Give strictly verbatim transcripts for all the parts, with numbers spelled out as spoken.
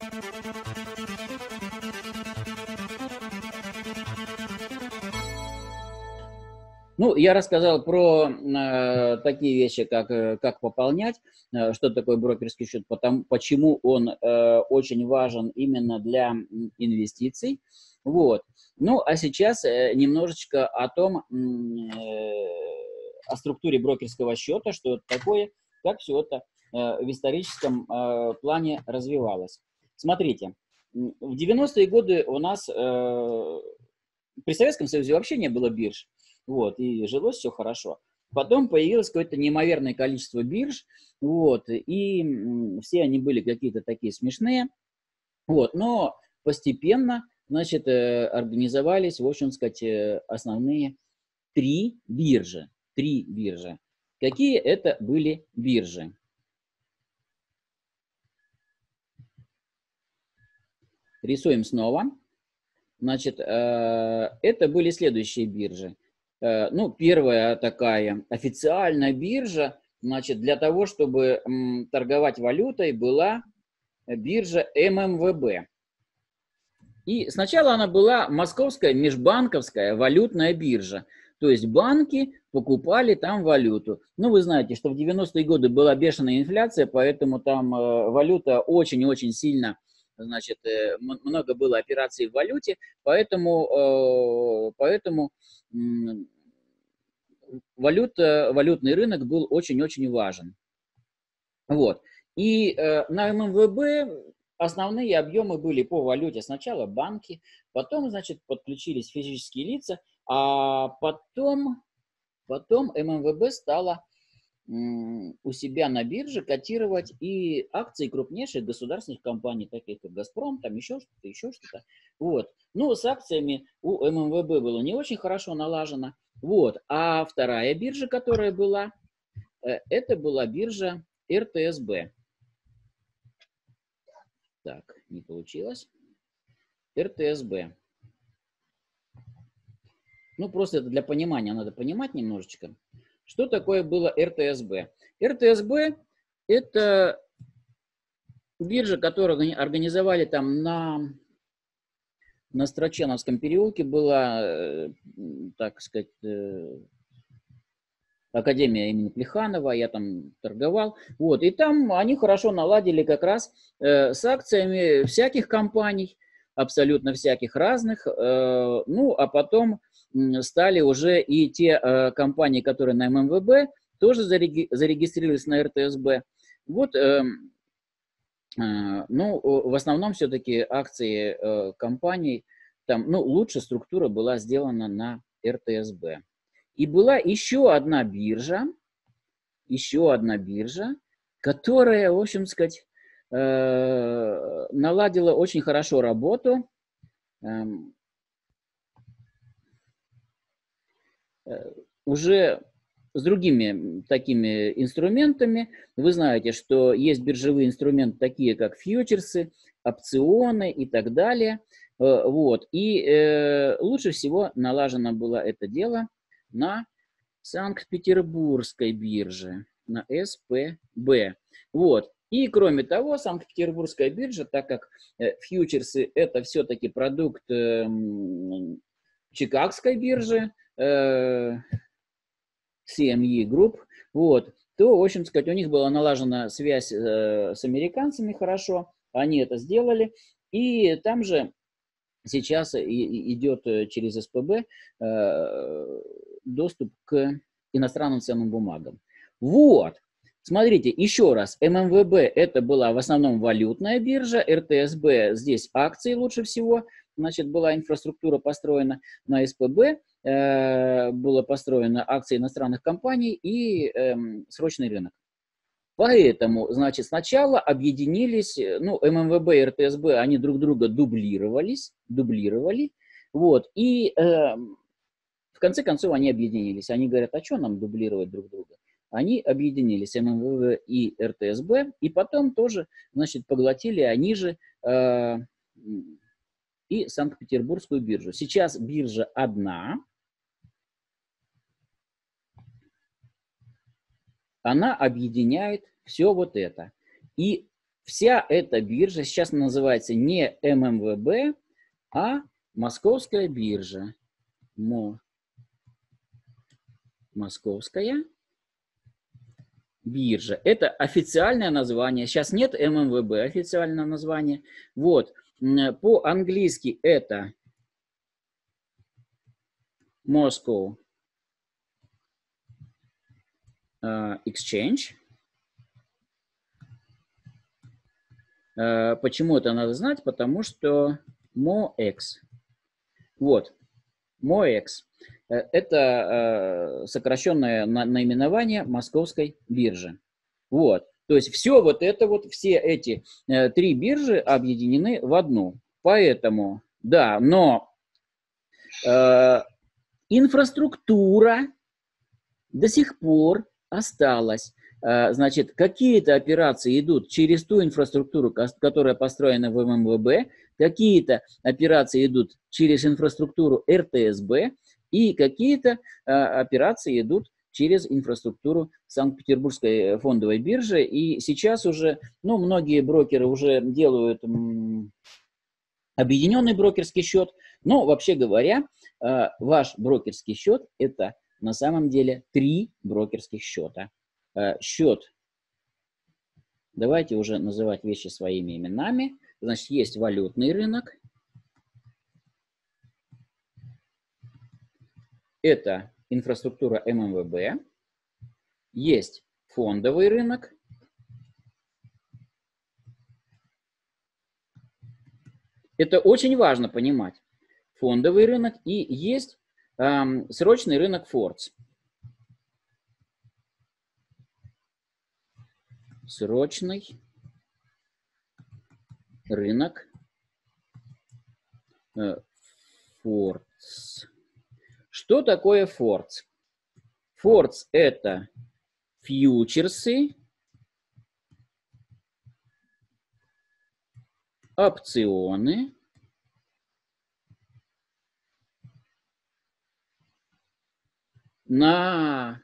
Ну, я рассказал про э, такие вещи, как, э, как пополнять, э, что такое брокерский счет, потому, почему он э, очень важен именно для инвестиций. Вот. Ну, а сейчас э, немножечко о том, э, о структуре брокерского счета, что это такое, как все это э, в историческом э, плане развивалось. Смотрите, в девяностые годы у нас э, при Советском Союзе вообще не было бирж. Вот, и жилось все хорошо. Потом появилось какое-то неимоверное количество бирж, вот, и м, все они были какие-то такие смешные, вот, но постепенно, значит, э, организовались, в общем сказать, э, основные три биржи, три биржи. Какие это были биржи? Рисуем снова. Значит, э, это были следующие биржи. Ну, первая такая официальная биржа, значит, для того, чтобы м, торговать валютой, была биржа эм эм вэ бэ. И сначала она была Московская межбанковская валютная биржа. То есть банки покупали там валюту. Ну, вы знаете, что в девяностые годы была бешеная инфляция, поэтому там э, валюта очень-очень сильно, значит, э, много было операций в валюте, поэтому, э, поэтому м, валюта, валютный рынок был очень-очень важен. Вот. И э, на эм эм вэ бэ основные объемы были по валюте. Сначала банки, потом, значит, подключились физические лица, а потом, потом эм эм вэ бэ стала м, у себя на бирже котировать и акции крупнейших государственных компаний, таких как «Газпром», там еще что-то, еще что-то. Вот. Ну, с акциями у эм эм вэ бэ было не очень хорошо налажено. Вот. А вторая биржа, которая была, э, это была биржа эр тэ эс бэ. Так, не получилось. эр тэ эс бэ. Ну, просто это для понимания надо понимать немножечко. Что такое было эр тэ эс бэ? эр тэ эс бэ – это биржа, которую организовали там на, на Строченовском переулке. Была, так сказать, академия имени Плеханова, я там торговал. Вот, и там они хорошо наладили как раз э, с акциями всяких компаний, абсолютно всяких разных. Э, ну, а потом м, стали уже и те э, компании, которые на эм эм вэ бэ, тоже зареги зарегистрировались на эр тэ эс бэ. Вот, э, э, ну, в основном все-таки акции э, компаний, там, ну, лучше структура была сделана на эр тэ эс бэ. И была еще одна биржа, еще одна биржа, которая, в общем сказать, э, наладила очень хорошо работу. Э, э, уже с другими такими инструментами. Вы знаете, что есть биржевые инструменты, такие как фьючерсы, опционы и так далее. Э, вот. И э, лучше всего налажено было это дело на Санкт-Петербургской бирже, на эс пэ бэ. Вот. И кроме того, Санкт-Петербургская биржа, так как э, фьючерсы это все-таки продукт э, Чикагской биржи, э, си эм и Group, вот, то, в общем сказать, у них была налажена связь э, с американцами хорошо, они это сделали, и там же сейчас и, идет через эс пэ бэ э, доступ к иностранным ценным бумагам. Вот. Смотрите, еще раз, эм эм вэ бэ это была в основном валютная биржа, эр тэ эс бэ здесь акции лучше всего, значит, была инфраструктура построена, на эс пэ бэ э, было построено акции иностранных компаний и э, срочный рынок. Поэтому, значит, сначала объединились, ну, эм эм вэ бэ и эр тэ эс бэ, они друг друга дублировались, дублировали, вот, и э, в конце концов они объединились. Они говорят, а что нам дублировать друг друга? Они объединились, эм эм вэ бэ и эр тэ эс бэ, и потом тоже, значит, поглотили они же э, и Санкт-Петербургскую биржу. Сейчас биржа одна, она объединяет все вот это. И вся эта биржа сейчас называется не эм эм вэ бэ, а Московская биржа. Мо. Московская биржа. Это официальное название. Сейчас нет эм эм вэ бэ, официальное название. Вот. По-английски это Moscow uh, Exchange. Uh, почему это надо знать? Потому что МОЭКС. Вот. МОЭКС. Это uh, сокращенное на наименование Московской биржи. Вот. То есть все вот это вот, все эти uh, три биржи объединены в одну. Поэтому, да, но uh, инфраструктура до сих пор осталась. Значит, какие-то операции идут через ту инфраструктуру, которая построена в эм эм вэ бэ, какие-то операции идут через инфраструктуру эр тэ эс бэ, и какие-то операции идут через инфраструктуру Санкт-Петербургской фондовой биржи. И сейчас уже, ну, многие брокеры уже делают м, объединенный брокерский счет, но, вообще говоря, ваш брокерский счет – это на самом деле три брокерских счета. Счет, давайте уже называть вещи своими именами. Значит, есть валютный рынок. Это инфраструктура эм эм вэ бэ. Есть фондовый рынок. Это очень важно понимать. Фондовый рынок и есть эм, срочный рынок Форекс. Срочный рынок э, Форекс. Что такое Форекс? Форекс – это фьючерсы, опционы, на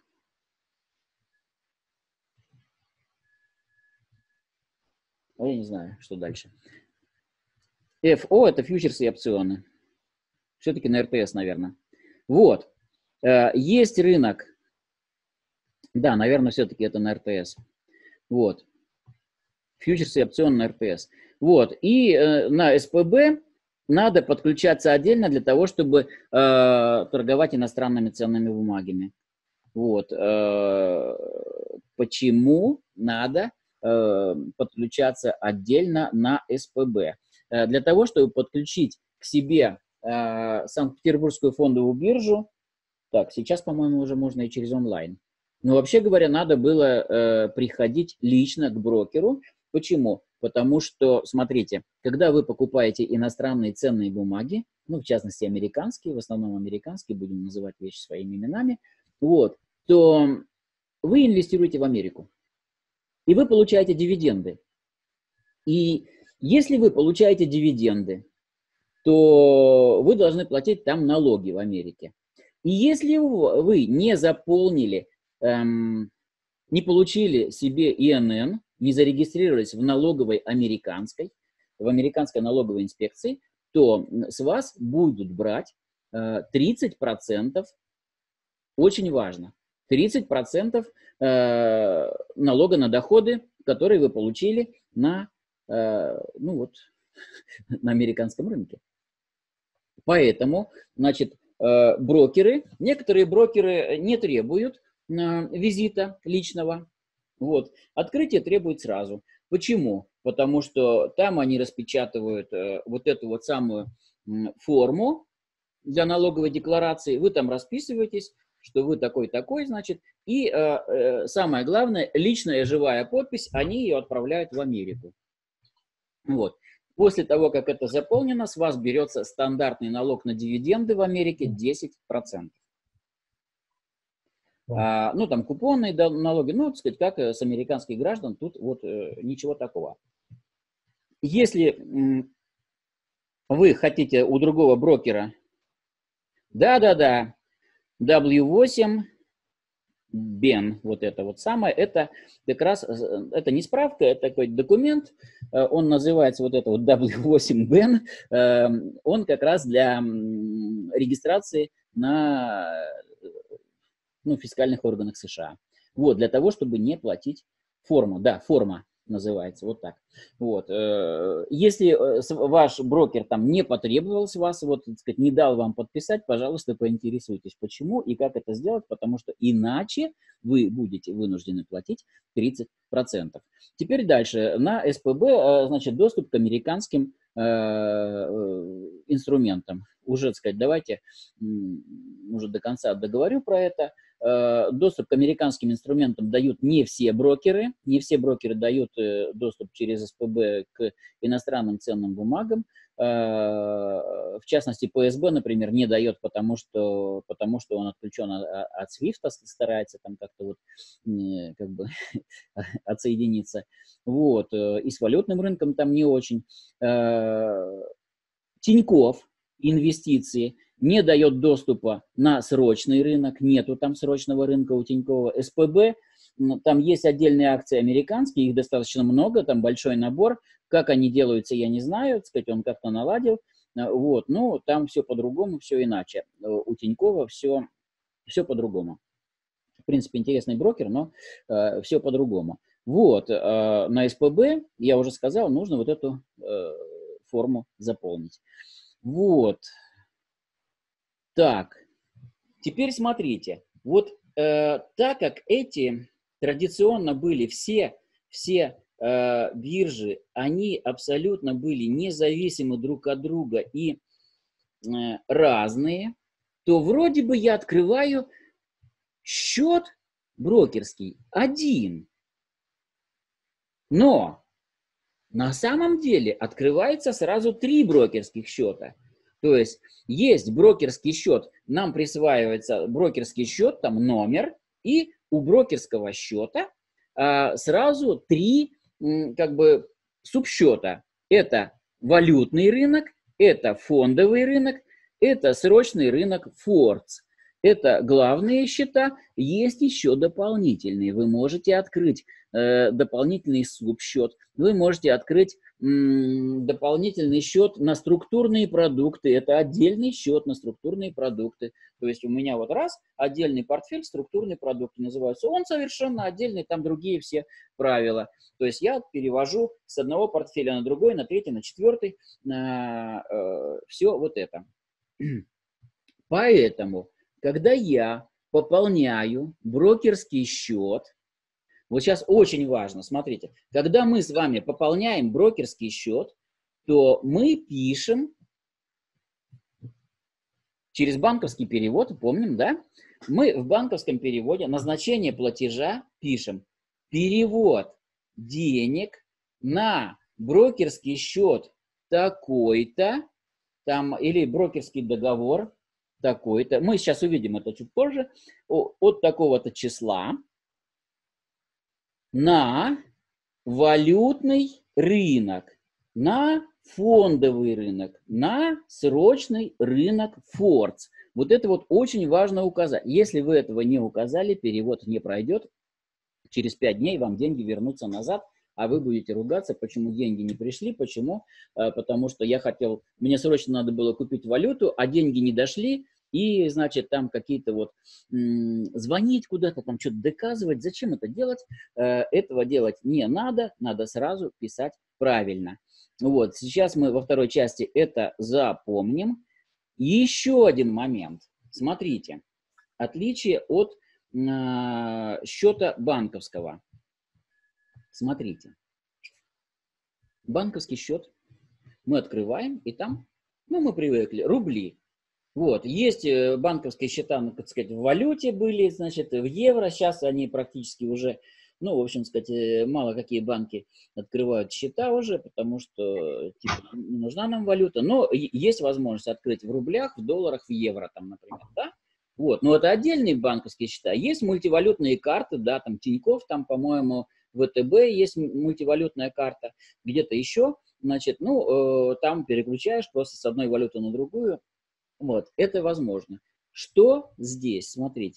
я не знаю, что дальше. эф о – это фьючерсы и опционы. Все-таки на эр тэ эс, наверное. Вот. Есть рынок. Да, наверное, все-таки это на эр тэ эс. Вот. Фьючерсы и опционы на эр тэ эс. Вот. И э, на эс пэ бэ надо подключаться отдельно для того, чтобы э, торговать иностранными ценными бумагами. Вот. Э, почему надо э, подключаться отдельно на эс пэ бэ? Э, для того, чтобы подключить к себе э, Санкт-Петербургскую фондовую биржу, так, сейчас, по-моему, уже можно и через онлайн. Но вообще говоря, надо было э, приходить лично к брокеру. Почему? Потому что, смотрите, когда вы покупаете иностранные ценные бумаги, ну, в частности, американские, в основном американские, будем называть вещи своими именами, вот, то вы инвестируете в Америку, и вы получаете дивиденды. И если вы получаете дивиденды, то вы должны платить там налоги в Америке. И если вы не заполнили, эм, не получили себе и эн эн, не зарегистрировались в налоговой американской, в американской налоговой инспекции, то с вас будут брать э, тридцать процентов, очень важно, тридцать процентов э, налога на доходы, которые вы получили на, э, ну вот, на американском рынке. Поэтому, значит, э, брокеры, некоторые брокеры не требуют э, визита личного. Вот. Открытие требует сразу. Почему? Потому что там они распечатывают э, вот эту вот самую э, форму для налоговой декларации. Вы там расписываетесь, что вы такой-такой, значит. И э, э, самое главное, личная живая подпись, они ее отправляют в Америку. Вот. После того, как это заполнено, с вас берется стандартный налог на дивиденды в Америке десять процентов. А, ну, там купонные налоги, ну, так сказать, как с американских граждан, тут вот э, ничего такого. Если м, вы хотите у другого брокера, да-да-да, дабл ю восемь, бен, вот это вот самое, это как раз, это не справка, это такой документ, он называется вот это вот дабл ю восемь бен, он как раз для регистрации на, ну, фискальных органах США. Вот, для того, чтобы не платить форму, да, форма называется, вот так. Вот. Если ваш брокер там не потребовал с вас, вот, так сказать, не дал вам подписать, пожалуйста, поинтересуйтесь, почему и как это сделать, потому что иначе вы будете вынуждены платить тридцать процентов. Теперь дальше. На эс пэ бэ, значит, доступ к американским э, инструментам. Уже, так сказать, давайте уже до конца договорю про это. Доступ к американским инструментам дают не все брокеры. Не все брокеры дают доступ через эс пэ бэ к иностранным ценным бумагам. В частности, пэ эс бэ, например, не дает, потому что, потому что он отключен от свифта, старается там как-то вот как бы отсоединиться. Вот. И с валютным рынком там не очень. Тинькофф инвестиции не дает доступа на срочный рынок, нету там срочного рынка у Тинькова. эс пэ бэ, там есть отдельные акции американские, их достаточно много, там большой набор. Как они делаются, я не знаю, так сказать, он как-то наладил. Вот, ну, там все по-другому, все иначе. У Тинькова все, все по-другому. В принципе, интересный брокер, но э, все по-другому. Вот, э, на эс пэ бэ, я уже сказал, нужно вот эту э, форму заполнить. Вот. Так, теперь смотрите, вот э, так как эти традиционно были все, все э, биржи, они абсолютно были независимы друг от друга и э, разные, то вроде бы я открываю счет брокерский один, но на самом деле открывается сразу три брокерских счета. То есть есть брокерский счет, нам присваивается брокерский счет, там номер, и у брокерского счета а, сразу три м, как бы субсчета. Это валютный рынок, это фондовый рынок, это срочный рынок Форекс. Это главные счета, есть еще дополнительные. Вы можете открыть э, дополнительный субсчет, вы можете открыть м, дополнительный счет на структурные продукты. Это отдельный счет на структурные продукты. То есть у меня вот раз, отдельный портфель, структурные продукты называются. Он совершенно отдельный, там другие все правила. То есть я перевожу с одного портфеля на другой, на третий, на четвертый, на э, все вот это. Поэтому когда я пополняю брокерский счет, вот сейчас очень важно, смотрите, когда мы с вами пополняем брокерский счет, то мы пишем через банковский перевод, помним, да? Мы в банковском переводе назначение платежа пишем перевод денег на брокерский счет такой-то, там, или брокерский договор такой-то. Мы сейчас увидим это чуть позже. От такого-то числа на валютный рынок, на фондовый рынок, на срочный рынок Форекс. Вот это вот очень важно указать. Если вы этого не указали, перевод не пройдет. Через пять дней вам деньги вернутся назад, а вы будете ругаться, почему деньги не пришли, почему? Потому что я хотел, мне срочно надо было купить валюту, а деньги не дошли, и, значит, там какие-то вот м, звонить куда-то, там что-то доказывать. Зачем это делать? Э, этого делать не надо, надо сразу писать правильно. Вот, сейчас мы во второй части это запомним. Еще один момент. Смотрите, отличие от э, счета банковского. Смотрите, банковский счет мы открываем, и там, ну, мы привыкли, рубли. Вот, есть банковские счета, ну, так сказать, в валюте были, значит, в евро, сейчас они практически уже, ну, в общем, сказать, мало какие банки открывают счета уже, потому что, типа, не нужна нам валюта, но есть возможность открыть в рублях, в долларах, в евро, там, например, да? Вот, но это отдельные банковские счета. Есть мультивалютные карты, да, там, Тинькофф, там, по-моему, вэ тэ бэ есть мультивалютная карта, где-то еще, значит, ну, э, там переключаешь просто с одной валюты на другую. Вот, это возможно. Что здесь? Смотрите.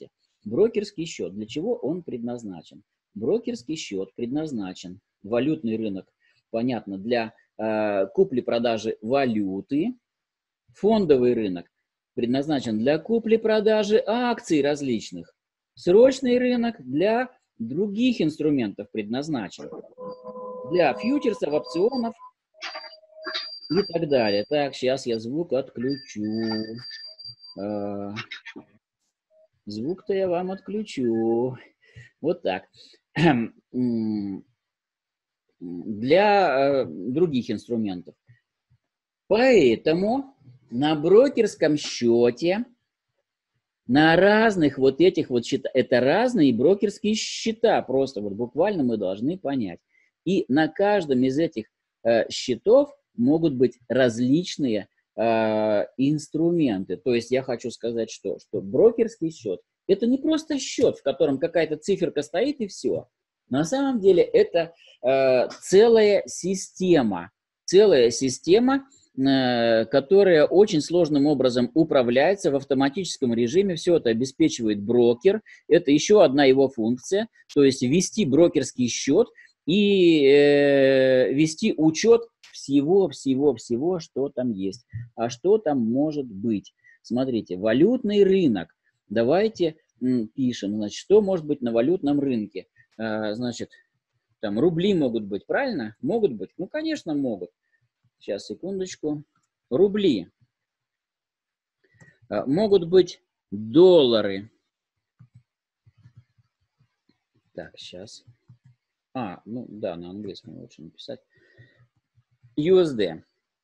Брокерский счет. Для чего он предназначен? Брокерский счет предназначен, валютный рынок, понятно, для э, купли-продажи валюты. Фондовый рынок предназначен для купли-продажи акций различных. Срочный рынок для других инструментов предназначен. Для фьючерсов, опционов и так далее. Так, сейчас я звук отключу. Э, звук-то я вам отключу. Вот так. Для э, других инструментов. Поэтому на брокерском счете, на разных вот этих вот счетах, это разные брокерские счета, просто вот буквально мы должны понять. И на каждом из этих э, счетов могут быть различные э, инструменты. То есть я хочу сказать, что, что брокерский счет — это не просто счет, в котором какая-то циферка стоит и все. На самом деле это э, целая система, целая система, э, которая очень сложным образом управляется в автоматическом режиме. Все это обеспечивает брокер. Это еще одна его функция, то есть вести брокерский счет и э, вести учет всего-всего-всего, что там есть. А что там может быть? Смотрите, валютный рынок. Давайте м, пишем, значит, что может быть на валютном рынке. Значит, там рубли могут быть, правильно? Могут быть? Ну, конечно, могут. Сейчас, секундочку. Рубли. Могут быть доллары. Так, сейчас. А, ну да, на английском лучше написать. ю эс ди.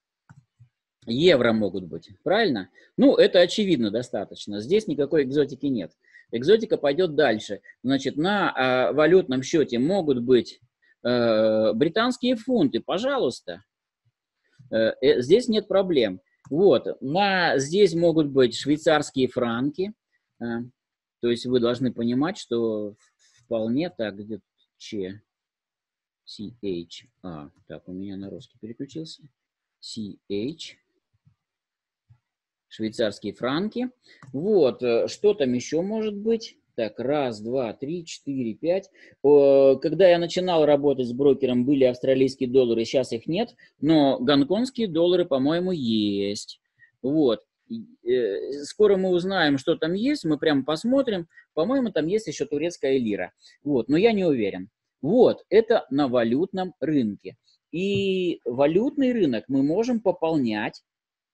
Евро могут быть, правильно? Ну, это очевидно достаточно. Здесь никакой экзотики нет. Экзотика пойдет дальше. Значит, на э, валютном счете могут быть э, британские фунты, пожалуйста. Э, э, здесь нет проблем. Вот, на, здесь могут быть швейцарские франки. Э, то есть вы должны понимать, что вполне так, где-то Ч, Си Эйч, а, так, у меня на русский переключился. Си Эйч. Швейцарские франки. Вот, что там еще может быть? Так, раз, два, три, четыре, пять. Когда я начинал работать с брокером, были австралийские доллары, сейчас их нет, но гонконгские доллары, по-моему, есть. Вот. Скоро мы узнаем, что там есть, мы прямо посмотрим. По-моему, там есть еще турецкая лира. Вот, но я не уверен. Вот, это на валютном рынке. И валютный рынок мы можем пополнять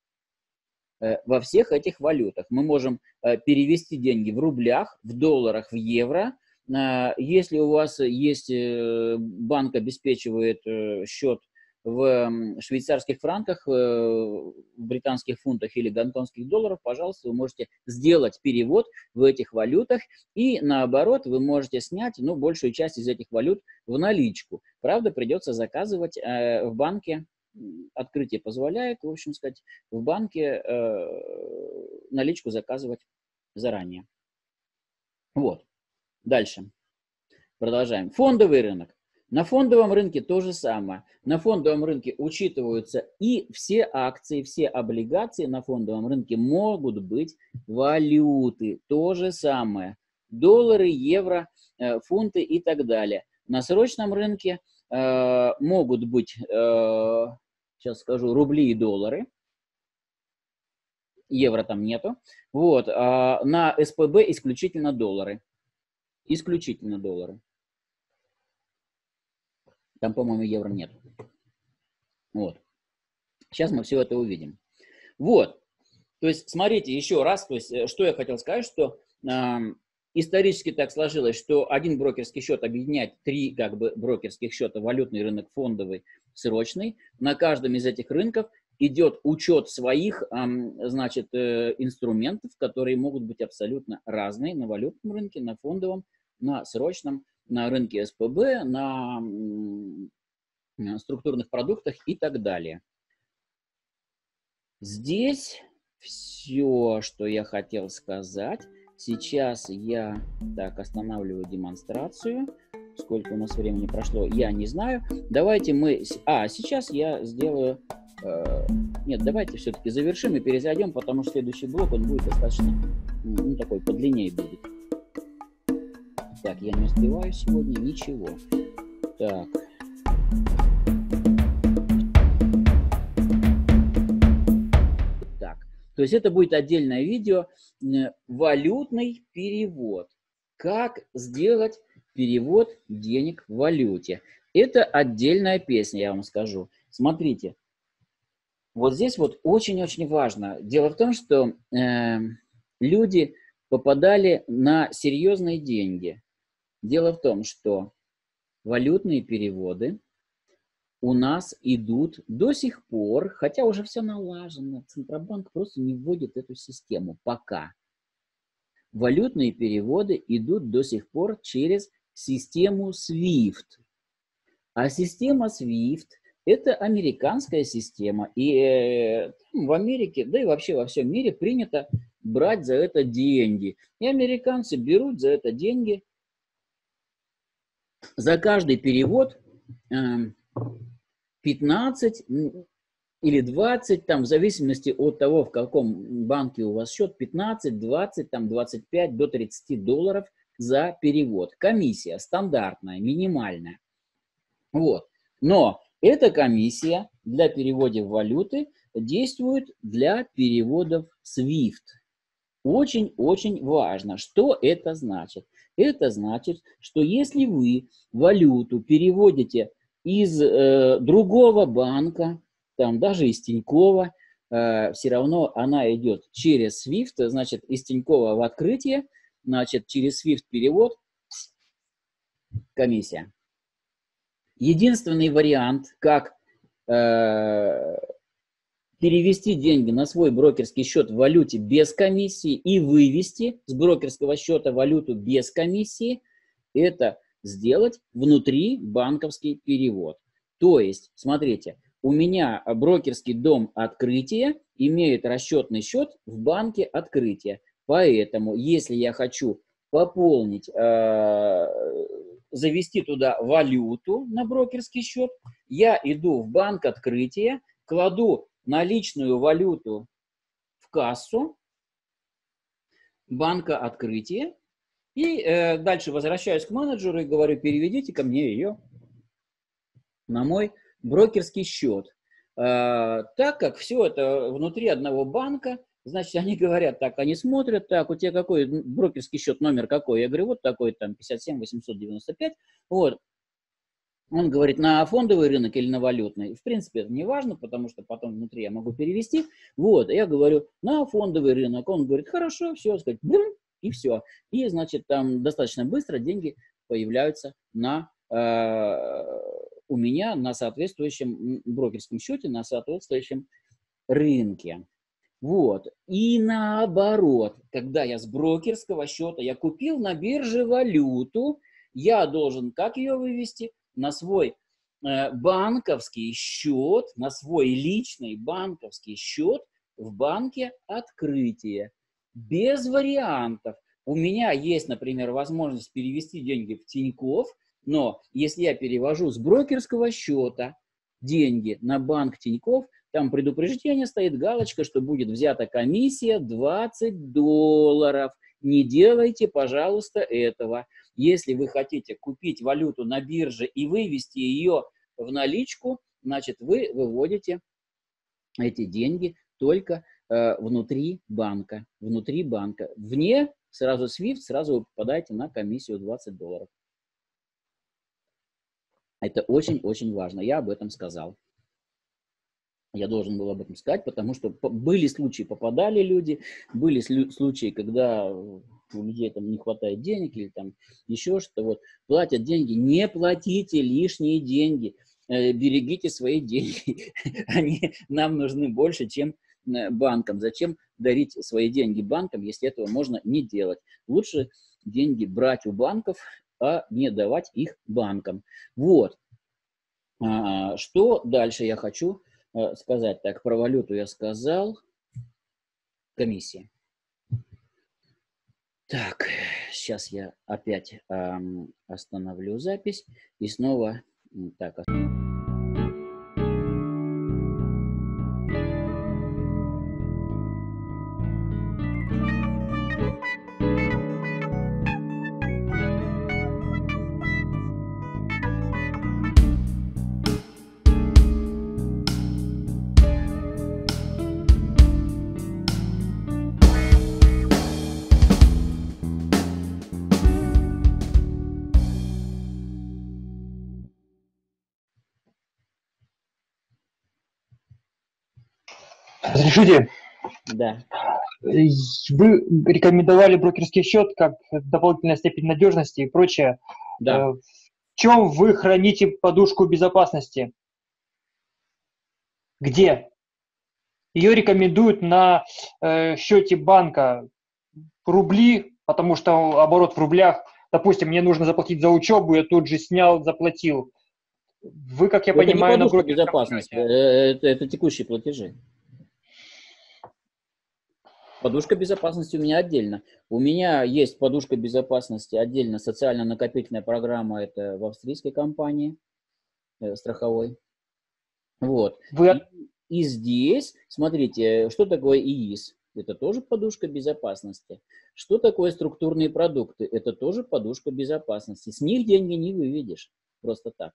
во всех этих валютах. Мы можем перевести деньги в рублях, в долларах, в евро. Если у вас есть, банк обеспечивает счет в швейцарских франках, в британских фунтах или гонконгских долларах, пожалуйста, вы можете сделать перевод в этих валютах, и наоборот, вы можете снять, ну, большую часть из этих валют в наличку. Правда, придется заказывать в банке. Открытие позволяет, в общем сказать, в банке э, наличку заказывать заранее. Вот. Дальше. Продолжаем. Фондовый рынок. На фондовом рынке то же самое. На фондовом рынке учитываются и все акции, все облигации на фондовом рынке могут быть валюты. То же самое. Доллары, евро, э, фунты и так далее. На срочном рынке э, могут быть... Э, Сейчас скажу, рубли и доллары. Евро там нету. Вот. А на эс пэ бэ исключительно доллары. Исключительно доллары. Там, по-моему, евро нет. Вот. Сейчас мы все это увидим. Вот. То есть, смотрите, еще раз, то есть, что я хотел сказать, что э, исторически так сложилось, что один брокерский счет объединяет три как бы брокерских счета: валютный рынок, фондовый, срочный. На каждом из этих рынков идет учет своих, значит, инструментов, которые могут быть абсолютно разные на валютном рынке, на фондовом, на срочном, на рынке эс пэ бэ, на структурных продуктах и так далее. Здесь все, что я хотел сказать. Сейчас я так останавливаю демонстрацию. Сколько у нас времени прошло, я не знаю. Давайте мы... А, сейчас я сделаю... Э, нет, давайте все-таки завершим и перезайдем, потому что следующий блок, он будет достаточно... Ну, такой подлиннее будет. Так, я не успеваю сегодня ничего. Так. Так. То есть это будет отдельное видео. Валютный перевод. Как сделать перевод денег в валюте. Это отдельная песня, я вам скажу. Смотрите. Вот здесь вот очень-очень важно. Дело в том, что э, люди попадали на серьезные деньги. Дело в том, что валютные переводы у нас идут до сих пор, хотя уже все налажено, Центробанк просто не вводит эту систему пока. Валютные переводы идут до сих пор через систему свифт. А система свифт – это американская система. И э, в Америке, да и вообще во всем мире принято брать за это деньги. И американцы берут за это деньги. За каждый перевод пятнадцать или двадцать, там, в зависимости от того, в каком банке у вас счет, пятнадцать, двадцать, там, двадцать пять до тридцати долларов за перевод. Комиссия стандартная, минимальная. Вот. Но эта комиссия для перевода валюты действует для переводов свифт. Очень-очень важно. Что это значит? Это значит, что если вы валюту переводите из э, другого банка, там даже из Тинькова, э, все равно она идет через свифт, значит, из Тинькова в открытие, значит, через свифт перевод, комиссия. Единственный вариант, как э, перевести деньги на свой брокерский счет в валюте без комиссии и вывести с брокерского счета валюту без комиссии, это сделать внутри банковский перевод. То есть, смотрите, у меня брокерский дом Открытие имеет расчетный счет в банке Открытие. Поэтому, если я хочу пополнить, э, завести туда валюту на брокерский счет, я иду в банк Открытие, кладу наличную валюту в кассу банка Открытие и э, дальше возвращаюсь к менеджеру и говорю: переведите ко мне ее на мой брокерский счет. Э, так как все это внутри одного банка, значит, они говорят так, они смотрят, так, у тебя какой брокерский счет, номер какой? Я говорю, вот такой, там, пятьдесят семь восемьсот девяносто пять, вот. Он говорит, на фондовый рынок или на валютный. В принципе, это не важно, потому что потом внутри я могу перевести. Вот, я говорю, на фондовый рынок. Он говорит, хорошо, все, сказать, бум, и все. И, значит, там достаточно быстро деньги появляются на, э, у меня на соответствующем брокерском счете, на соответствующем рынке. Вот. И наоборот, когда я с брокерского счета, я купил на бирже валюту, я должен как ее вывести? На свой э, банковский счет, на свой личный банковский счет в банке Открытие. Без вариантов. У меня есть, например, возможность перевести деньги в Тинькофф, но если я перевожу с брокерского счета деньги на банк Тинькофф, там предупреждение стоит, галочка, что будет взята комиссия двадцать долларов. Не делайте, пожалуйста, этого. Если вы хотите купить валюту на бирже и вывести ее в наличку, значит, вы выводите эти деньги только э, внутри банка. Внутри банка. Вне сразу свифт, сразу вы попадаете на комиссию двадцать долларов. Это очень-очень важно. Я об этом сказал. Я должен был об этом сказать, потому что были случаи, попадали люди, были случаи, когда у людей там не хватает денег или там еще что-то. Вот, платят деньги, не платите лишние деньги, э, берегите свои деньги. Они нам нужны больше, чем банкам. Зачем дарить свои деньги банкам, если этого можно не делать? Лучше деньги брать у банков, а не давать их банкам. Вот. А, что дальше я хочу сказать? Так, про валюту я сказал. Комиссия. Так, сейчас я опять эм, остановлю запись и снова так. Разрешите? Да. Вы рекомендовали брокерский счет как дополнительная степень надежности и прочее. Да. В чем вы храните подушку безопасности? Где? Ее рекомендуют на э, счете банка рубли, потому что оборот в рублях. Допустим, мне нужно заплатить за учебу, я тут же снял, заплатил. Вы, как я Это не понимаю, на подушка брокерском безопасности, счете. это, это текущие платежи. Подушка безопасности у меня отдельно. У меня есть подушка безопасности отдельно, социально-накопительная программа, это в австрийской компании э, страховой. Вот. Вы... И, и здесь, смотрите, что такое ИИС? Это тоже подушка безопасности. Что такое структурные продукты? Это тоже подушка безопасности. С них деньги не выведешь просто так.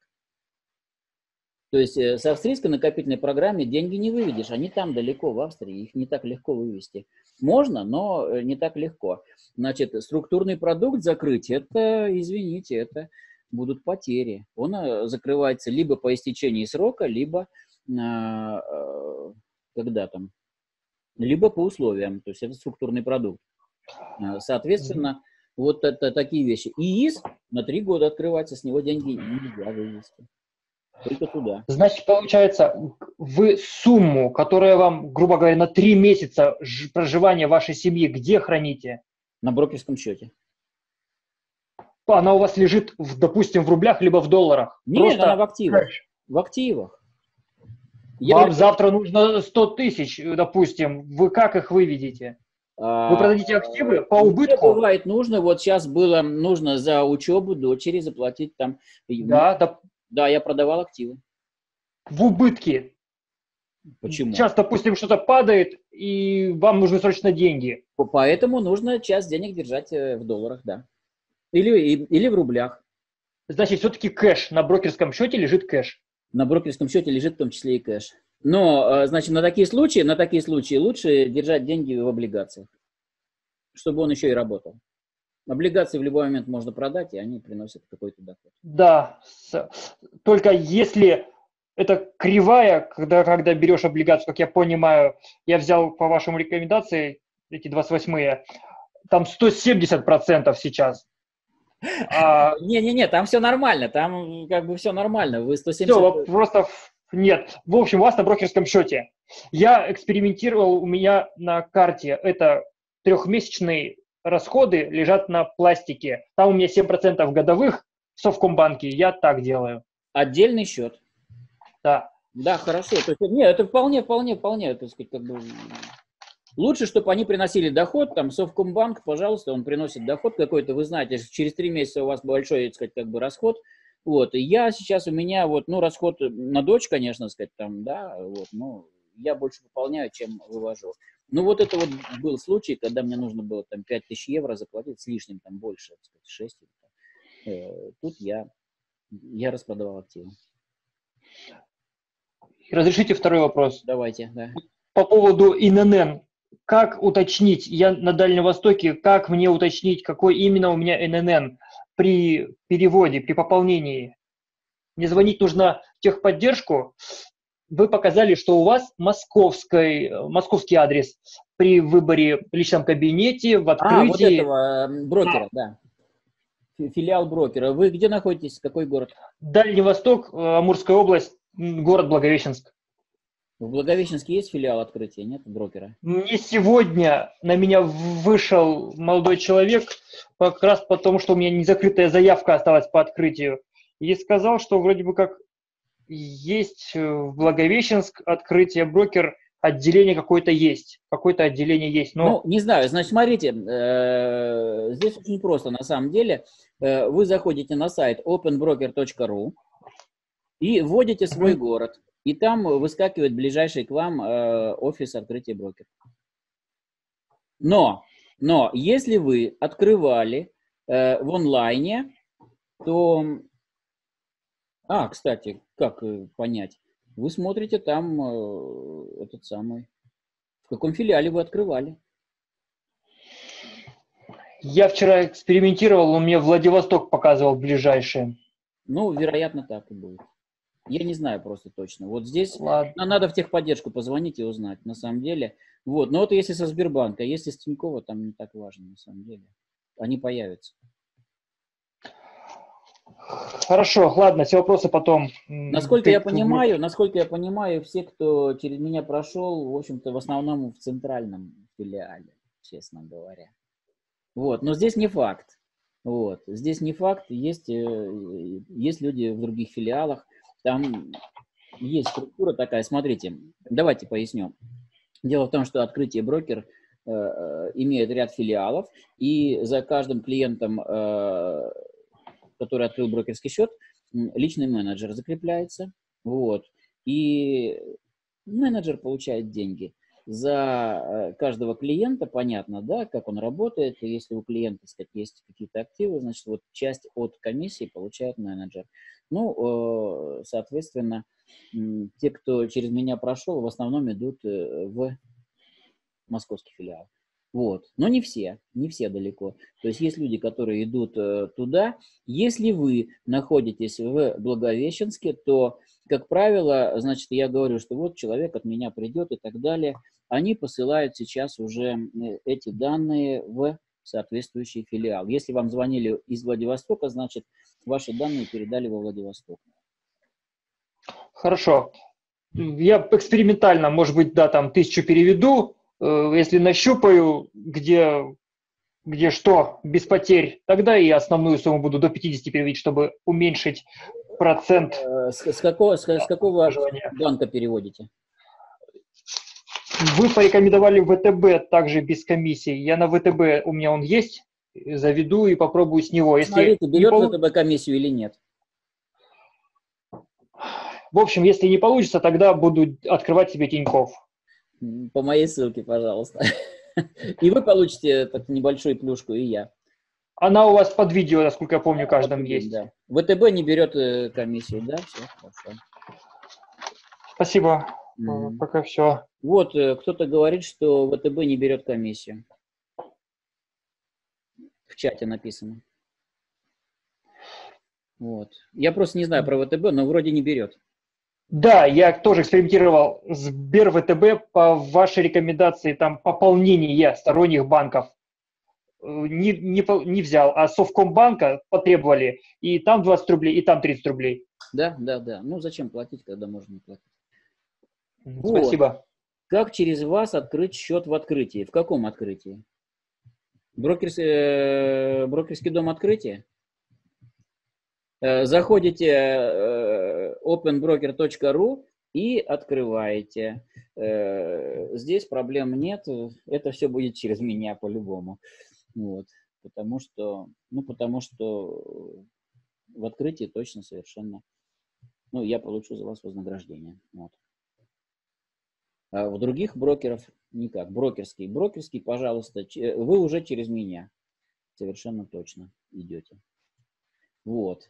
То есть э, с австрийской накопительной программой деньги не выведешь. Они там далеко, в Австрии, их не так легко вывести. Можно, но э, не так легко. Значит, структурный продукт закрыть, это, извините, это будут потери. Он э, закрывается либо по истечении срока, либо э, э, когда там, либо по условиям. То есть это структурный продукт. Э, соответственно, вот это такие вещи. ИИС на три года открывается, с него деньги нельзя вывести. Только туда. Значит, получается, вы сумму, которая вам, грубо говоря, на три месяца проживания вашей семьи, где храните? На брокерском счете. Она у вас лежит, в, допустим, в рублях, либо в долларах? Нет, Просто она в активах. кэш. В активах. Вам Я... завтра нужно сто тысяч, допустим. Вы как их выведете? Вы продадите активы по убытку? Мне бывает нужно, вот сейчас было нужно за учебу дочери заплатить там. Да, да. Да, я продавал активы. В убытке. Почему? Сейчас, допустим, что-то падает, и вам нужны срочно деньги. Поэтому нужно часть денег держать в долларах, да. Или, или в рублях. Значит, все-таки кэш. На брокерском счете лежит кэш. На брокерском счете лежит в том числе и кэш. Но, значит, на такие случаи, на такие случаи лучше держать деньги в облигациях, чтобы он еще и работал. Облигации в любой момент можно продать, и они приносят какой-то доход. Да, только если это кривая, когда, когда берешь облигацию, как я понимаю, я взял по вашему рекомендации эти двадцать восьмые, там сто семьдесят процентов сейчас. Не-не-не, а... там все нормально, там как бы все нормально. Вы сто семьдесят... Все, просто нет. В общем, у вас на брокерском счете. Я экспериментировал, у меня на карте это трехмесячные расходы лежат на пластике. Там у меня семь процентов годовых в Совкомбанке. Я так делаю. Отдельный счет. Да. Да, хорошо. То есть, нет, это вполне, вполне, вполне, так сказать, как бы... Лучше, чтобы они приносили доход, там, Совкомбанк, пожалуйста, он приносит доход какой-то, вы знаете, через три месяца у вас большой, так сказать, как бы расход. Вот, и я сейчас, у меня вот, ну, расход на дочь, конечно, сказать, там, да, вот, ну, я больше выполняю, чем вывожу. Ну, вот это вот был случай, когда мне нужно было там пять тысяч евро заплатить с лишним, там, больше, так сказать, шесть. Тут я, я распродавал активы. Разрешите второй вопрос? Давайте, да. По поводу ИНН. Как уточнить, я на Дальнем Востоке, как мне уточнить, какой именно у меня ИНН при переводе, при пополнении? Мне звонить нужно в техподдержку. Вы показали, что у вас московский, московский адрес при выборе в личном кабинете, в открытии. А, вот этого брокера, да. Филиал брокера. Вы где находитесь? Какой город? Дальний Восток, Амурская область, город Благовещенск. В Благовещенске есть филиал открытия, нет, брокера? Мне сегодня на меня вышел молодой человек, как раз потому, что у меня незакрытая заявка осталась по открытию, и сказал, что вроде бы как есть в Благовещенск открытие брокер, отделение какое-то есть, какое-то отделение есть. Но... Ну, не знаю, значит, смотрите, э, здесь очень просто на самом деле. Э, вы заходите на сайт open broker точка ру и вводите свой mm-hmm. город. И там выскакивает ближайший к вам э, офис открытия брокера. Но, но если вы открывали э, в онлайне, то... А, кстати, как э, понять? Вы смотрите там э, этот самый... В каком филиале вы открывали? Я вчера экспериментировал, он мне Владивосток показывал ближайший. Ну, вероятно, так и будет. Я не знаю просто точно. Вот здесь Ладно. надо в техподдержку позвонить и узнать, на самом деле. Вот, но вот если со Сбербанка, если с Тинькова, там не так важно, на самом деле. Они появятся. Хорошо, ладно, все вопросы потом. Насколько я понимаю, насколько я понимаю, все, кто через меня прошел, в общем-то, в основном в центральном филиале, честно говоря. Вот, но здесь не факт. Вот, здесь не факт, есть, есть люди в других филиалах, там есть структура такая, смотрите, давайте поясню. Дело в том, что открытие брокер э, имеет ряд филиалов, и за каждым клиентом, э, который открыл брокерский счет, личный менеджер закрепляется, вот, и менеджер получает деньги. За каждого клиента понятно, да, как он работает, и если у клиента, так сказать, есть какие-то активы, значит, вот часть от комиссии получает менеджер. Ну, соответственно, те, кто через меня прошел, в основном идут в московский филиал. Вот. Но не все, не все далеко. То есть есть люди, которые идут э, туда. Если вы находитесь в Благовещенске, то, как правило, значит, я говорю, что вот человек от меня придет и так далее. Они посылают сейчас уже эти данные в соответствующий филиал. Если вам звонили из Владивостока, значит, ваши данные передали во Владивосток. Хорошо. Я экспериментально, может быть, да, там тысячу переведу. Если нащупаю, где, где что, без потерь, тогда и основную сумму буду до пятидесяти переводить, чтобы уменьшить процент. С, с какого, с, с какого банка переводите? Вы порекомендовали ВТБ также без комиссии. Я на ВТБ, у меня он есть, заведу и попробую с него. Если Смотрите, берет полу... ВТБ комиссию или нет? В общем, если не получится, тогда буду открывать себе Тинькофф. По моей ссылке, пожалуйста. И вы получите небольшую плюшку, и я. Она у вас под видео, насколько я помню, каждом есть. Да. ВТБ не берет комиссию, да? Все, хорошо. Спасибо. Mm-hmm. Пока все. Вот, кто-то говорит, что ВТБ не берет комиссию. В чате написано. Вот. Я просто не знаю про ВТБ, но вроде не берет. Да, я тоже экспериментировал с СберВТБ по вашей рекомендации там пополнения сторонних банков. Не, не, не взял, а Совкомбанка потребовали, и там двадцать рублей, и там тридцать рублей. Да, да, да. Ну зачем платить, когда можно не платить? Спасибо. Вот. Как через вас открыть счет в открытии? В каком открытии? Брокерс, э, брокерский дом открытия? Заходите э, open broker точка ру и открываете. Э, здесь проблем нет, это все будет через меня по-любому. Вот. Потому что, ну, потому что в открытии точно совершенно, ну, я получу за вас вознаграждение. Вот. А в других брокеров никак. Брокерский, брокерский, пожалуйста, вы уже через меня совершенно точно идете. Вот.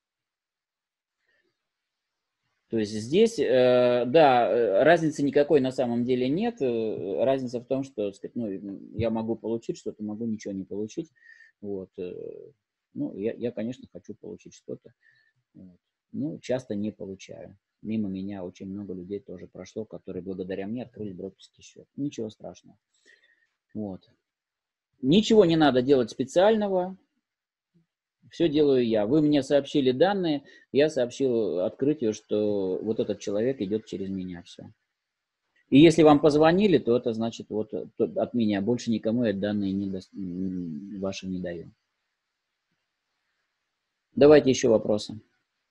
То есть здесь, э, да, разницы никакой на самом деле нет. Разница в том, что, так сказать, ну, я могу получить что-то, могу ничего не получить. Вот. Ну, я, я, конечно, хочу получить что-то. Вот. Ну, часто не получаю. Мимо меня очень много людей тоже прошло, которые благодаря мне открыли брокерский счет. Ничего страшного. Вот. Ничего не надо делать специального. Все делаю я. Вы мне сообщили данные, я сообщил открытию, что вот этот человек идет через меня. Все. И если вам позвонили, то это значит вот от меня. Больше никому я данные не до... ваши не даю. Давайте еще вопросы.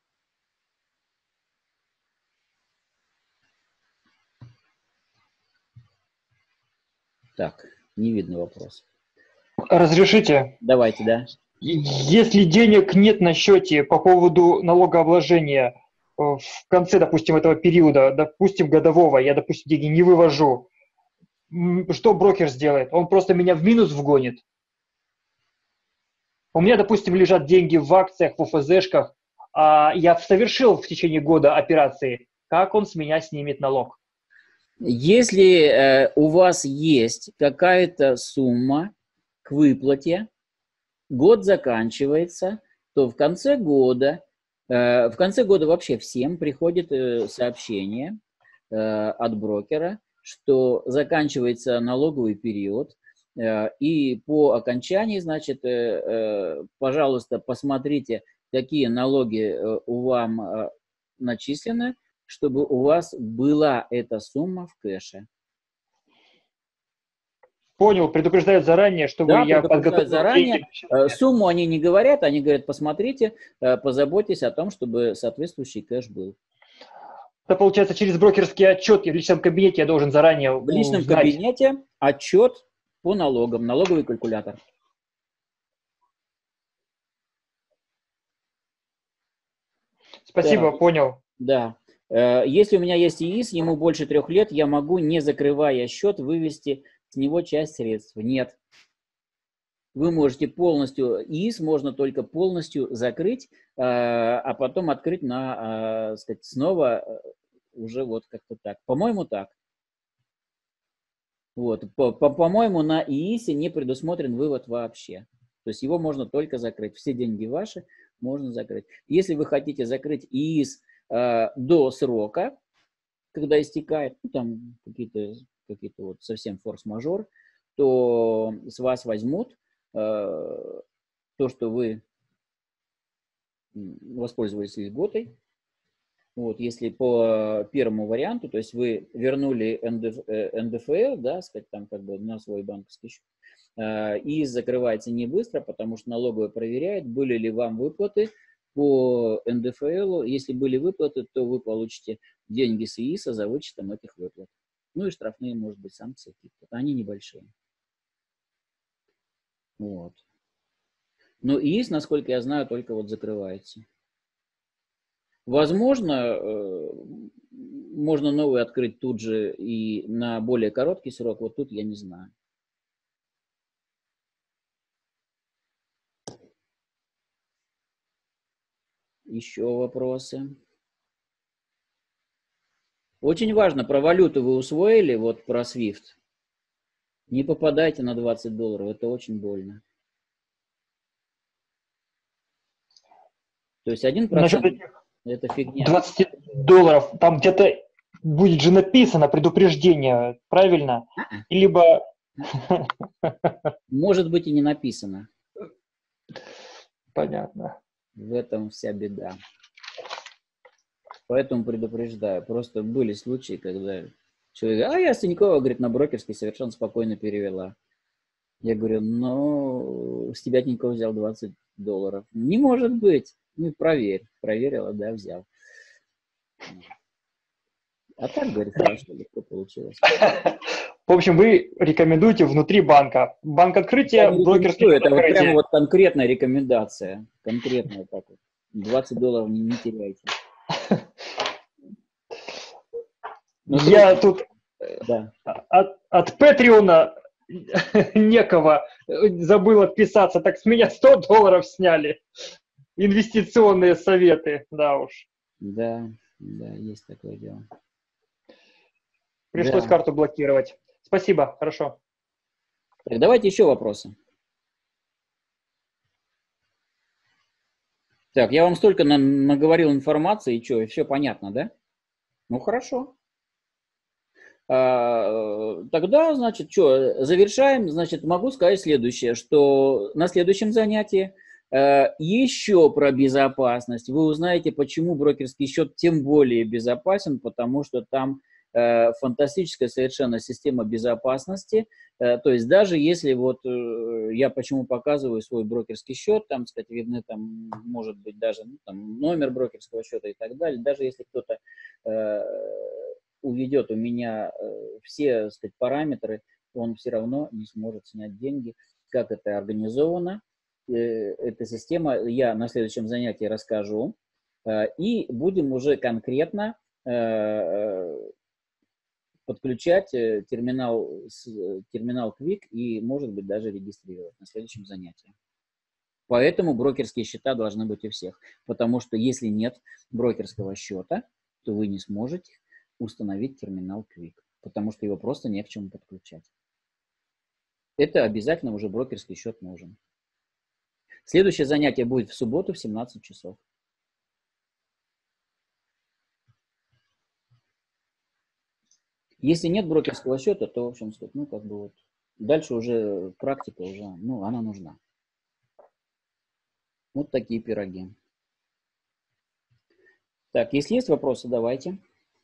Так, не видно вопрос. Разрешите? Давайте, да. Если денег нет на счете по поводу налогообложения в конце, допустим, этого периода, допустим, годового, я, допустим, деньги не вывожу, что брокер сделает? Он просто меня в минус вгонит. У меня, допустим, лежат деньги в акциях, в ОФЗшках, а я совершил в течение года операции. Как он с меня снимет налог? Если э, у вас есть какая-то сумма к выплате, год заканчивается, то в конце года В конце года вообще всем приходит сообщение от брокера, что заканчивается налоговый период, и по окончании, значит, пожалуйста, посмотрите, какие налоги у вам начислены, чтобы у вас была эта сумма в кэше. Понял, предупреждают заранее, чтобы да, я подготовил заранее. деньги. Сумму они не говорят, они говорят, посмотрите, позаботьтесь о том, чтобы соответствующий кэш был. Это получается, через брокерский отчет в личном кабинете я должен заранее В личном узнать. кабинете отчет по налогам, налоговый калькулятор. Спасибо, да. понял. Да. Если у меня есть ИИС, ему больше трех лет, я могу, не закрывая счет, вывести с него часть средств. Нет. Вы можете полностью, ИИС можно только полностью закрыть, а потом открыть на, сказать, снова уже вот как-то так. По-моему, так. Вот. По-моему, на ИИСе не предусмотрен вывод вообще. То есть его можно только закрыть. Все деньги ваши можно закрыть. Если вы хотите закрыть ИИС э, до срока, когда истекает, ну, там какие-то какие-то вот совсем форс-мажор, то с вас возьмут э, то, что вы воспользовались льготой. Вот, если по первому варианту, то есть вы вернули эн дэ эф эл, да, сказать, там как бы на свой банковский счет, и закрывается не быстро, потому что налоговая проверяет, были ли вам выплаты по эн дэ эф эл. Если были выплаты, то вы получите деньги с ИИСа за вычетом этих выплат. Ну и штрафные, может быть, санкции какие-то. Они небольшие. Вот. Но ИИС, насколько я знаю, только вот закрывается. Возможно, можно новый открыть тут же и на более короткий срок. Вот тут я не знаю. Еще вопросы? Очень важно, про валюту вы усвоили, вот про свифт. Не попадайте на двадцать долларов, это очень больно. То есть один процент это фигня. двадцать долларов, там где-то будет же написано предупреждение, правильно? А-а. Либо... Может быть и не написано. Понятно. В этом вся беда. Поэтому предупреждаю. Просто были случаи, когда человек, а я с Тинькова, говорит, на брокерский совершенно спокойно перевела. Я говорю, ну, с тебя Тиньков взял двадцать долларов. Не может быть. Ну, проверь. Проверила, да, взял. А так, говорит, хорошо, легко получилось. В общем, вы рекомендуете внутри банка. Банк открытия, брокерский счет это открытия. вот прямо вот конкретная рекомендация. Конкретная так вот. двадцать долларов не, не теряйте. Но я тут да. от, от Патреона некого забыл отписаться, так с меня сто долларов сняли. Инвестиционные советы, да уж. Да, да, есть такое дело. Пришлось да. карту блокировать. Спасибо, хорошо. Так, давайте еще вопросы. Так, я вам столько на наговорил информации, и что, и все понятно, да? Ну, хорошо. А, тогда, значит, что, завершаем. Значит, могу сказать следующее, что на следующем занятии а, еще про безопасность. Вы узнаете, почему брокерский счет тем более безопасен, потому что там а, фантастическая совершенно система безопасности. А, то есть даже если вот я почему показываю свой брокерский счет, там, сказать, видны там, может быть, даже ну, там, номер брокерского счета и так далее, даже если кто-то а, уведет у меня э, все, так сказать, параметры, он все равно не сможет снять деньги. Как это организовано, э, эта система, я на следующем занятии расскажу. Э, и будем уже конкретно э, подключать э, терминал, с, терминал Quick и, может быть, даже регистрировать на следующем занятии. Поэтому брокерские счета должны быть у всех. Потому что если нет брокерского счета, то вы не сможете установить терминал Quick, потому что его просто не к чему подключать. Это обязательно уже брокерский счет нужен. Следующее занятие будет в субботу в семнадцать часов. Если нет брокерского счета, то, в общем сказать, ну, как бы вот, дальше уже практика уже, ну, она нужна. Вот такие пироги. Так, если есть вопросы, давайте.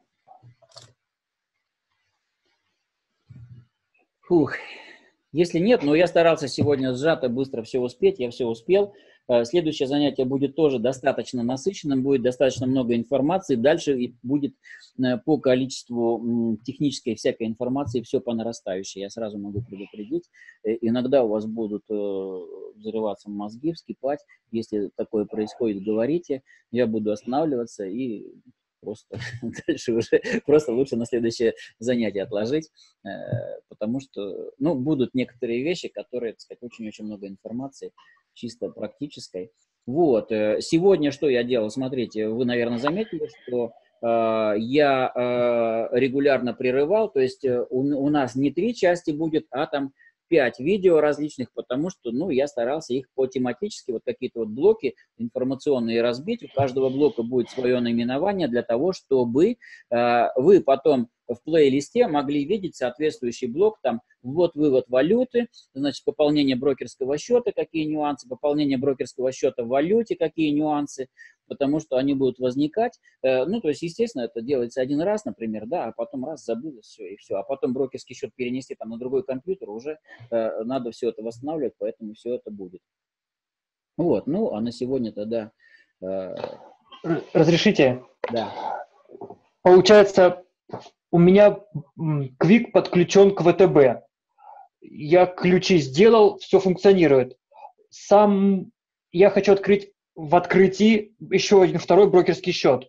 Фух. Если нет, но я старался сегодня сжато, быстро все успеть, я все успел. Следующее занятие будет тоже достаточно насыщенным, будет достаточно много информации. Дальше будет по количеству технической всякой информации все по нарастающей. Я сразу могу предупредить. Иногда у вас будут взрываться мозги, вскипать. Если такое происходит, говорите. Я буду останавливаться и просто дальше уже просто лучше на следующее занятие отложить, потому что, ну, будут некоторые вещи, которые, так сказать, очень-очень много информации, чисто практической. Вот, сегодня что я делал? Смотрите, вы, наверное, заметили, что э, я э, регулярно прерывал, то есть у, у нас не три части будет, а там пять видео различных, потому что, ну, я старался их по тематически, вот какие-то вот блоки информационные разбить. У каждого блока будет свое наименование для того, чтобы э, вы потом в плейлисте могли видеть соответствующий блок, там, ввод-вывод валюты, значит, пополнение брокерского счета, какие нюансы, пополнение брокерского счета в валюте, какие нюансы, потому что они будут возникать. Ну, то есть, естественно, это делается один раз, например, да, а потом раз забылось все, и все. А потом брокерский счет перенести там на другой компьютер, уже э, надо все это восстанавливать, поэтому все это будет. Вот, ну, а на сегодня тогда... Э, Разрешите? Да. Получается, у меня Quick подключен к вэ тэ бэ. Я ключи сделал, все функционирует. Сам я хочу открыть в открытии еще один второй брокерский счет.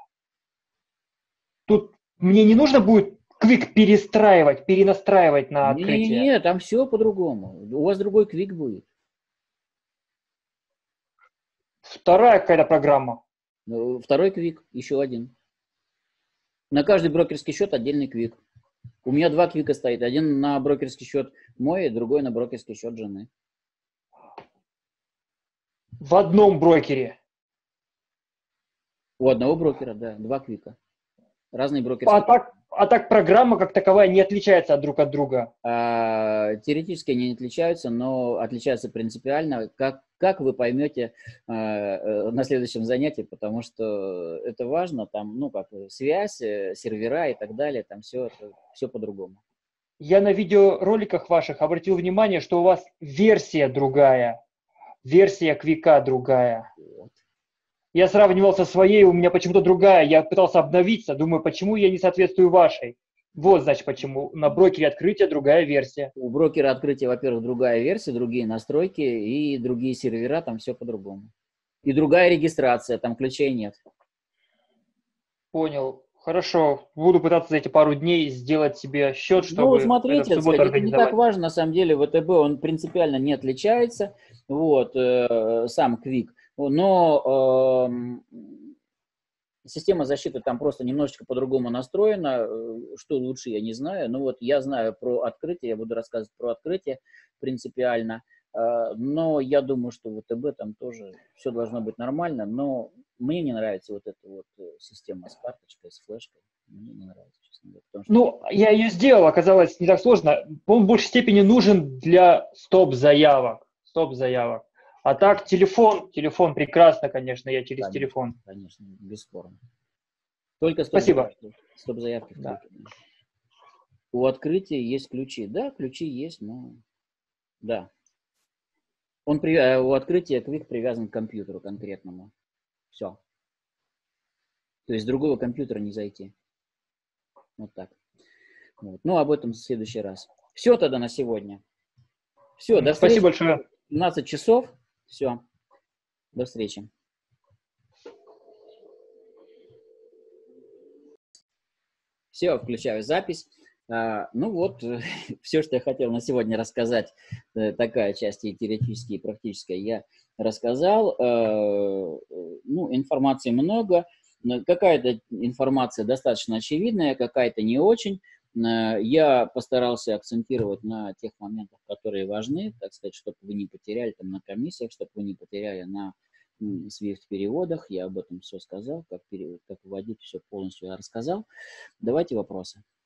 Тут мне не нужно будет Quick перестраивать, перенастраивать на открытие. Не-не-не, там все по-другому. У вас другой Quick будет. Вторая какая-то программа. Второй Quick, еще один. На каждый брокерский счет отдельный Quick. У меня два Квика стоит. Один на брокерский счет мой, другой на брокерский счет жены. В одном брокере? У одного брокера, да, два Квика. Разные брокерские. А так, а так программа как таковая не отличается друг от друга? А, теоретически они не отличаются, но отличаются принципиально. Как, как вы поймете а, на следующем занятии, потому что это важно, там, ну, как связь, сервера и так далее, там все, это, все по-другому. Я на видеороликах ваших обратил внимание, что у вас версия другая, версия Квика другая. Вот. Я сравнивал со своей, у меня почему-то другая, я пытался обновиться, думаю, почему я не соответствую вашей. Вот, значит, почему. На брокере открытия другая версия. У брокера открытия, во-первых, другая версия, другие настройки и другие сервера, там все по-другому. И другая регистрация, там ключей нет. Понял. Хорошо. Буду пытаться за эти пару дней сделать себе счет, чтобы ну, смотрите, это в субботу сказать, это не так организовать. важно, на самом деле, вэ тэ бэ, он принципиально не отличается, вот, э, сам Quick, но э, система защиты там просто немножечко по-другому настроена, что лучше, я не знаю, но вот я знаю про открытие, я буду рассказывать про открытие принципиально, но я думаю, что вэ тэ бэ там тоже все должно быть нормально, но мне не нравится вот эта вот система с карточкой, с флешкой, мне не нравится, честно говоря. Потому что... Ну, я ее сделал, оказалось не так сложно. Он в большей степени нужен для стоп-заявок. Стоп-заявок. А так, телефон, телефон прекрасно, конечно, я через конечно, телефон. Конечно, бесспорно. Только Спасибо. стоп-заявки. Да. У открытия есть ключи. Да, ключи есть, но... Да. Он при... У открытия Quick привязан к компьютеру конкретному. Все. То есть с другого компьютера не зайти. Вот так. Вот. Ну, об этом в следующий раз. Все тогда на сегодня. Все, до встречи. Спасибо большое. двенадцать часов. Все. До встречи. Все, включаю запись. А, ну вот, все, что я хотел на сегодня рассказать, такая часть и теоретическая, и практическая, я рассказал. А, ну, информации много. Какая-то информация достаточно очевидная, какая-то не очень. Я постарался акцентировать на тех моментах, которые важны, так сказать, чтобы вы не потеряли там на комиссиях, чтобы вы не потеряли на свифт-переводах. Я об этом все сказал, как, перевод, как вводить, все полностью я рассказал. Давайте вопросы.